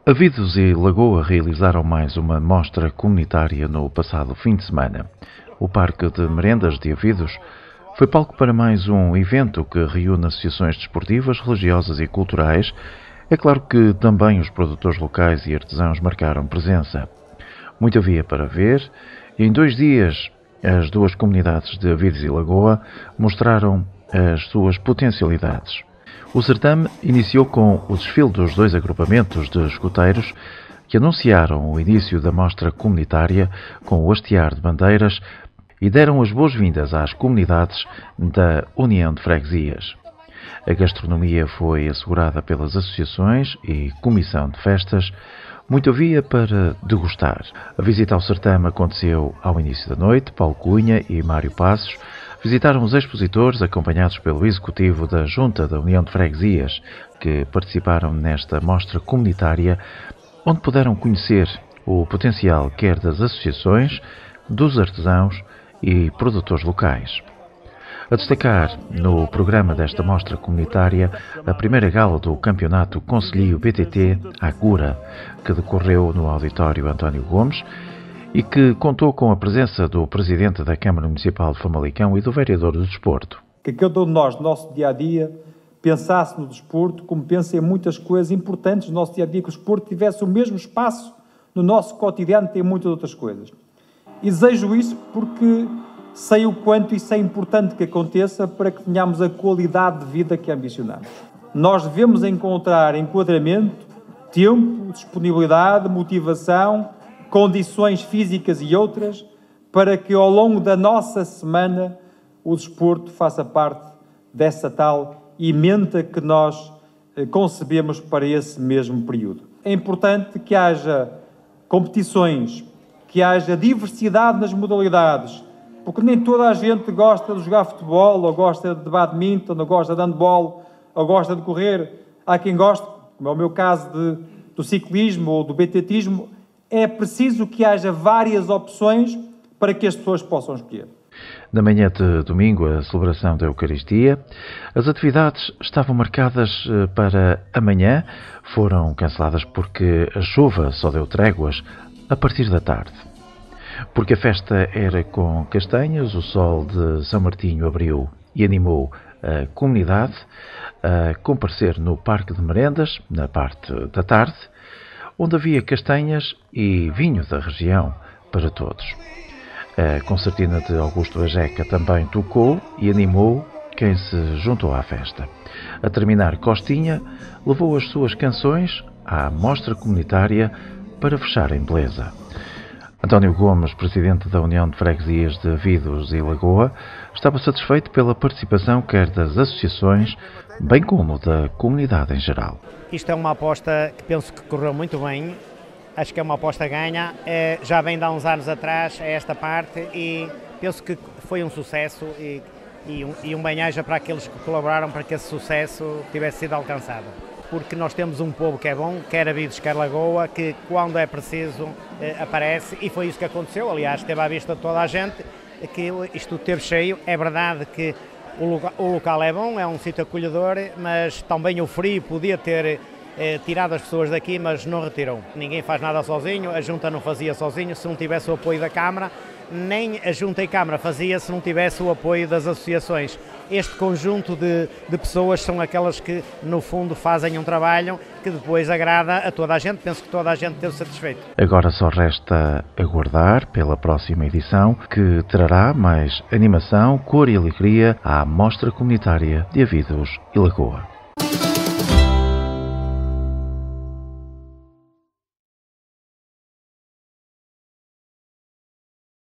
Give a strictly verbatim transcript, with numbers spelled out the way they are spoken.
Avidos e Lagoa realizaram mais uma mostra comunitária no passado fim de semana. O Parque de Merendas de Avidos foi palco para mais um evento que reúne associações desportivas, religiosas e culturais. É claro que também os produtores locais e artesãos marcaram presença. Muito havia para ver e em dois dias as duas comunidades de Avidos e Lagoa mostraram as suas potencialidades. O certame iniciou com o desfile dos dois agrupamentos de escuteiros que anunciaram o início da mostra comunitária com o hastear de bandeiras e deram as boas-vindas às comunidades da União de Freguesias. A gastronomia foi assegurada pelas associações e comissão de festas. Muito havia para degustar. A visita ao certame aconteceu ao início da noite. Paulo Cunha e Mário Passos visitaram os expositores, acompanhados pelo executivo da Junta da União de Freguesias, que participaram nesta mostra comunitária, onde puderam conhecer o potencial quer das associações, dos artesãos e produtores locais. A destacar no programa desta mostra comunitária a primeira gala do Campeonato Concelhio B T T Agura, que decorreu no Auditório António Gomes, e que contou com a presença do Presidente da Câmara Municipal de Famalicão e do Vereador do Desporto. Que cada um de nós, no nosso dia-a-dia, pensasse no desporto como pensa em muitas coisas importantes no nosso dia-a-dia, que o desporto tivesse o mesmo espaço no nosso cotidiano, tem muitas outras coisas. E desejo isso porque sei o quanto isso é importante que aconteça para que tenhamos a qualidade de vida que ambicionamos. Nós devemos encontrar enquadramento, tempo, disponibilidade, motivação, condições físicas e outras, para que ao longo da nossa semana o desporto faça parte dessa tal ementa que nós concebemos para esse mesmo período. É importante que haja competições, que haja diversidade nas modalidades, porque nem toda a gente gosta de jogar futebol, ou gosta de badminton, ou gosta de handball, ou gosta de correr. Há quem goste, como é o meu caso, de, do ciclismo ou do betetismo. É preciso que haja várias opções para que as pessoas possam escolher. Na manhã de domingo, a celebração da Eucaristia. As atividades estavam marcadas para amanhã, foram canceladas porque a chuva só deu tréguas a partir da tarde. Porque a festa era com castanhas, o sol de São Martinho abriu e animou a comunidade a comparecer no Parque de Merendas, na parte da tarde, onde havia castanhas e vinho da região para todos. A concertina de Augusto Bajeca também tocou e animou quem se juntou à festa. A terminar, Costinha levou as suas canções à mostra comunitária para fechar em beleza. António Gomes, presidente da União de Freguesias de Avidos e Lagoa, estava satisfeito pela participação quer das associações, bem como da comunidade em geral. Isto é uma aposta que penso que correu muito bem, acho que é uma aposta ganha, é, já vem de há uns anos atrás a esta parte e penso que foi um sucesso e, e, um, e um bem-aja para aqueles que colaboraram para que esse sucesso tivesse sido alcançado. Porque nós temos um povo que é bom, quer Avidos, quer Lagoa, que quando é preciso eh, aparece, e foi isso que aconteceu. Aliás, esteve à vista de toda a gente que isto esteve cheio. É verdade que o local, o local é bom, é um sítio acolhedor, mas também o frio podia ter eh, tirado as pessoas daqui, mas não retirou. Ninguém faz nada sozinho, a Junta não fazia sozinho se não tivesse o apoio da Câmara, nem a Junta e Câmara fazia se não tivesse o apoio das associações. Este conjunto de, de pessoas são aquelas que, no fundo, fazem um trabalho que depois agrada a toda a gente. Penso que toda a gente esteve satisfeito. Agora só resta aguardar pela próxima edição, que trará mais animação, cor e alegria à Mostra Comunitária de Avidos e Lagoa.